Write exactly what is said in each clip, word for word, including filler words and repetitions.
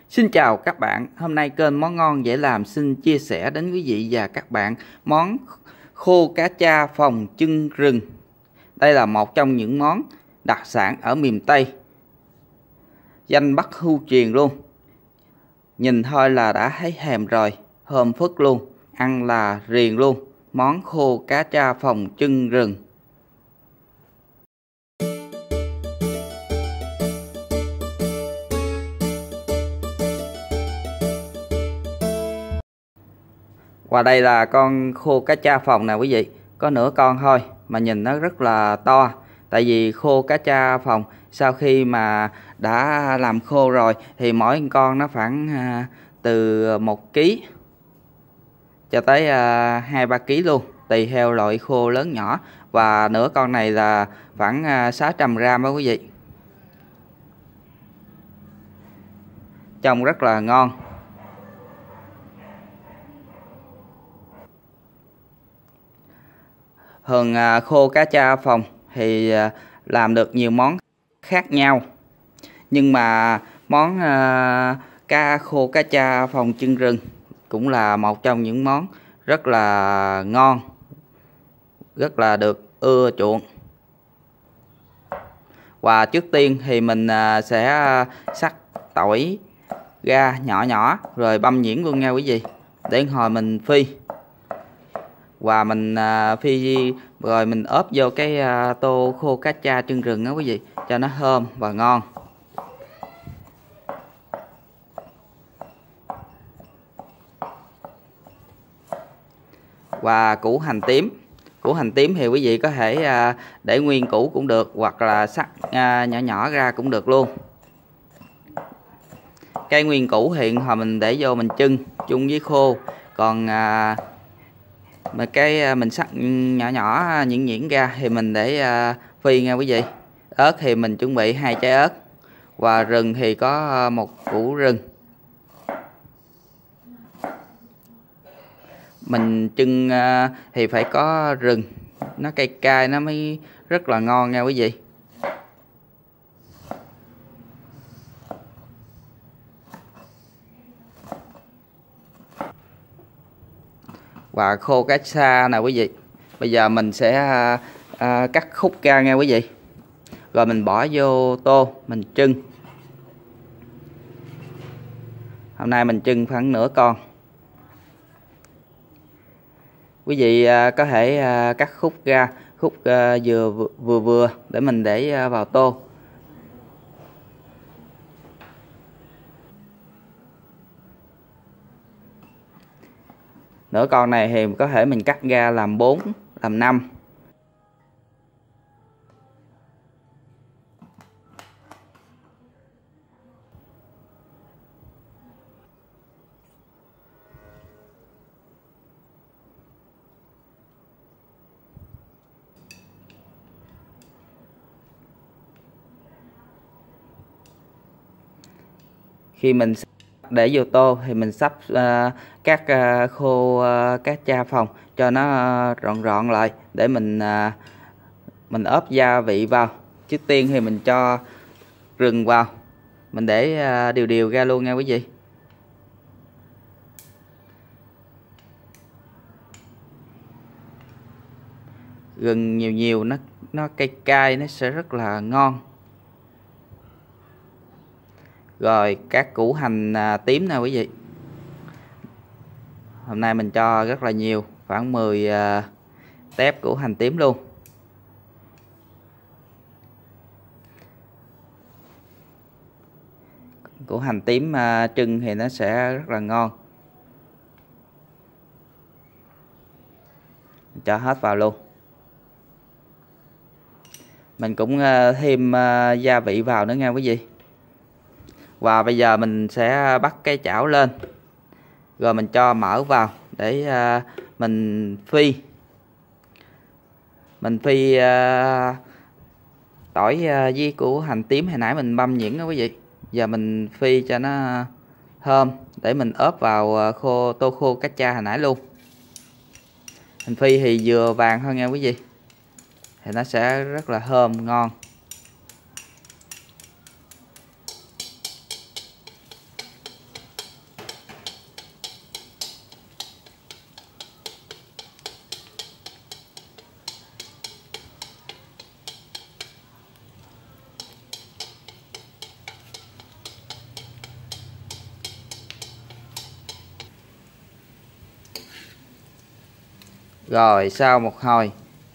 Xin chào các bạn, hôm nay kênh Món Ngon Dễ Làm xin chia sẻ đến quý vị và các bạn món khô cá tra phòng chân rừng. Đây là một trong những món đặc sản ở miền Tây, danh bất hư truyền luôn. Nhìn thôi là đã thấy thèm rồi, thơm phức luôn, ăn là riền luôn. Món khô cá tra phòng chân rừng. Và đây là con khô cá tra phòng nè quý vị, có nửa con thôi mà nhìn nó rất là to. Tại vì khô cá tra phòng sau khi mà đã làm khô rồi thì mỗi con nó khoảng à, từ một ký cho tới à, hai ba ký luôn, tùy theo loại khô lớn nhỏ. Và nửa con này là khoảng à, sáu trăm gram đó quý vị. Trông rất là ngon. Thường à, khô cá tra phòng thì à, làm được nhiều món khác nhau, nhưng mà món à, cá khô cá tra phòng chân rừng cũng là một trong những món rất là ngon, rất là được ưa chuộng. Và trước tiên thì mình à, sẽ sắc tỏi ra nhỏ nhỏ rồi băm nhuyễn luôn nha quý vị, để hồi mình phi. Và mình à, phi rồi mình ốp vô cái à, tô khô cá tra chân rừng đó quý vị, cho nó thơm và ngon. Và củ hành tím, củ hành tím thì quý vị có thể à, để nguyên củ cũng được, hoặc là sắc à, nhỏ nhỏ ra cũng được luôn. Cái nguyên củ hiện hồi mình để vô mình chưng chung với khô, còn à, mà cái mình sắc nhỏ nhỏ nhuyễn nhuyễn ra thì mình để uh, phi nha quý vị. Ớt thì mình chuẩn bị hai trái ớt, và rừng thì có một củ rừng. Mình chưng uh, thì phải có rừng, nó cay cay nó mới rất là ngon nha quý vị. Và khô cá sa nè quý vị, bây giờ mình sẽ à, à, cắt khúc ra nha quý vị, rồi mình bỏ vô tô mình trưng. Hôm nay mình trưng khoảng nửa con. Quý vị à, có thể à, cắt khúc ra, khúc à, vừa vừa vừa để mình để à, vào tô. Nửa con này thì có thể mình cắt ra làm bốn, làm năm. Khi mình để vô tô thì mình sắp uh, các uh, khô uh, cá tra phòng cho nó uh, rọn rọn lại, để mình uh, mình ốp gia vị vào. Trước tiên thì mình cho rừng vào, mình để uh, đều đều ra luôn nha quý vị. Gừng nhiều nhiều nó nó cay cay, nó sẽ rất là ngon. Rồi các củ hành à, tím nè quý vị. Hôm nay mình cho rất là nhiều, khoảng mười à, tép củ hành tím luôn. Củ hành tím à, trưng thì nó sẽ rất là ngon. Mình cho hết vào luôn. Mình cũng à, thêm à, gia vị vào nữa nha quý vị. Và bây giờ mình sẽ bắt cái chảo lên, rồi mình cho mỡ vào để uh, mình phi. Mình phi uh, tỏi uh, với củ hành tím hồi nãy mình băm nhuyễn đó quý vị. Giờ mình phi cho nó thơm để mình ốp vào uh, khô tô khô cá tra hồi nãy luôn. Mình phi thì vừa vàng thôi nha quý vị, thì nó sẽ rất là thơm ngon. Rồi sau một hồi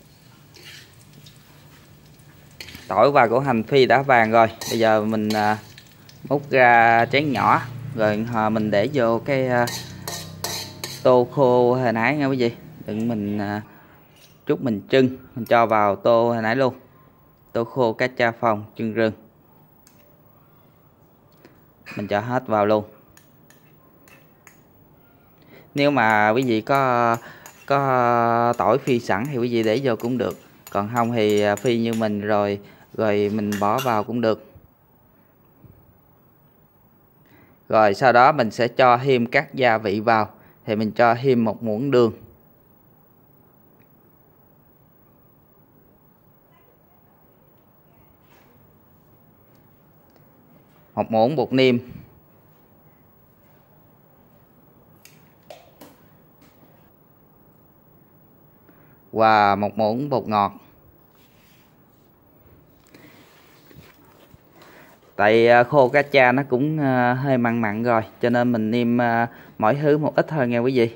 tỏi và củ hành phi đã vàng rồi, bây giờ mình à, múc ra chén nhỏ rồi à, mình để vô cái à, tô khô hồi nãy nha quý vị. Đừng mình à, chút mình trưng, mình cho vào tô hồi nãy luôn, tô khô cá cha phòng trưng rừng, mình cho hết vào luôn. Nếu mà quý vị có có tỏi phi sẵn thì quý vị để vô cũng được, còn không thì phi như mình rồi rồi mình bỏ vào cũng được. Rồi sau đó mình sẽ cho thêm các gia vị vào, thì mình cho thêm một muỗng đường, một muỗng bột nêm, và một muỗng bột ngọt. Tại khô cá cha nó cũng hơi mặn mặn rồi, cho nên mình nêm mỗi thứ một ít thôi nha quý vị.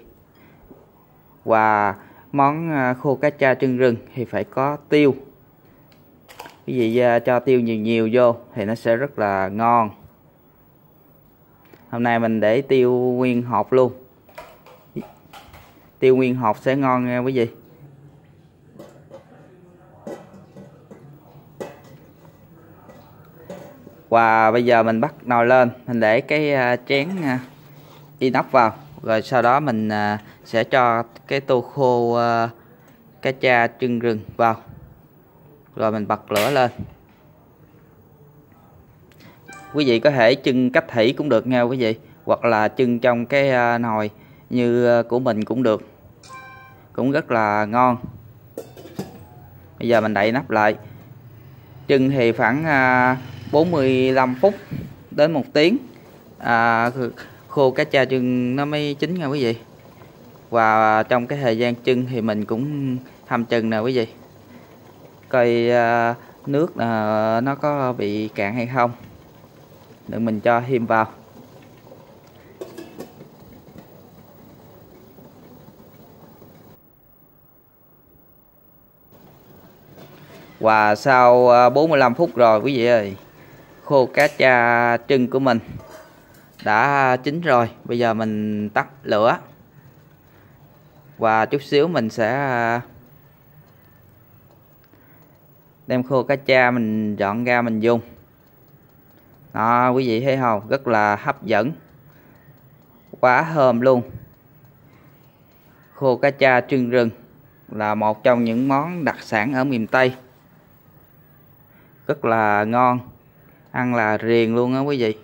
Và món khô cá cha trưng rừng thì phải có tiêu. Quý vị cho tiêu nhiều nhiều vô thì nó sẽ rất là ngon. Hôm nay mình để tiêu nguyên hộp luôn. Tiêu nguyên hộp sẽ ngon nha quý vị. Và bây giờ mình bắt nồi lên, mình để cái chén inox vào, rồi sau đó mình sẽ cho cái tô khô cá cha trưng rừng vào, rồi mình bật lửa lên. Quý vị có thể trưng cách thủy cũng được nha quý vị, hoặc là trưng trong cái nồi như của mình cũng được, cũng rất là ngon. Bây giờ mình đậy nắp lại, trưng thì khoảng bốn mươi lăm phút đến một tiếng à, khô cá cha trưng nó mới chín nha quý vị. Và trong cái thời gian trưng thì mình cũng hâm chừng nè quý vị, coi à, nước à, nó có bị cạn hay không, để mình cho thêm vào. Và sau bốn mươi lăm phút rồi quý vị ơi, khô cá cha trưng của mình đã chín rồi. Bây giờ mình tắt lửa và chút xíu mình sẽ đem khô cá cha mình dọn ra mình dùng. Đó, quý vị thấy không, rất là hấp dẫn, quá thơm luôn. Khô cá cha trưng rừng là một trong những món đặc sản ở miền Tây, rất là ngon, ăn là riềng luôn á quý vị.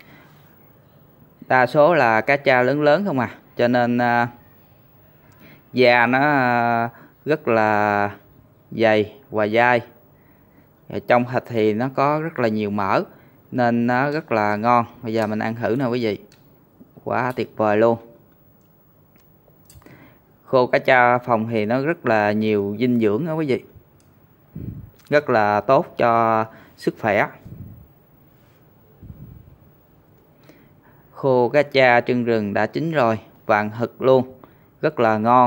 Đa số là cá cha lớn lớn không à, cho nên uh, da nó uh, rất là dày và dai. Trong thịt thì nó có rất là nhiều mỡ nên nó rất là ngon. Bây giờ mình ăn thử nè quý vị, quá tuyệt vời luôn. Khô cá cha phòng thì nó rất là nhiều dinh dưỡng đó quý vị, rất là tốt cho sức khỏe. Khô cá cha trưng rừng đã chín rồi, vàng hực luôn, rất là ngon.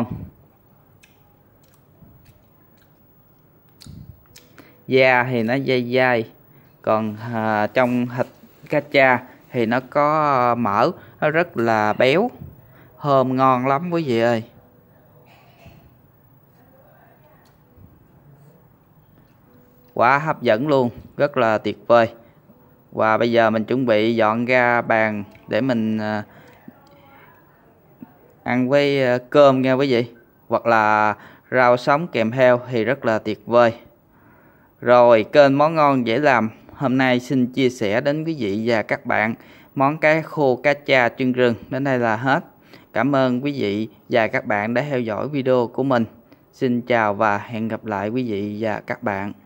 Da thì nó dai dai, còn à, trong thịt cá cha thì nó có mỡ, nó rất là béo, thơm ngon lắm quý vị ơi. Quá hấp dẫn luôn, rất là tuyệt vời. Và bây giờ mình chuẩn bị dọn ra bàn để mình à, ăn với à, cơm nha quý vị, hoặc là rau sống kèm theo thì rất là tuyệt vời. Rồi, kênh Món Ngon Dễ Làm hôm nay xin chia sẻ đến quý vị và các bạn món cá khô cá cha trưng rừng đến đây là hết. Cảm ơn quý vị và các bạn đã theo dõi video của mình. Xin chào và hẹn gặp lại quý vị và các bạn.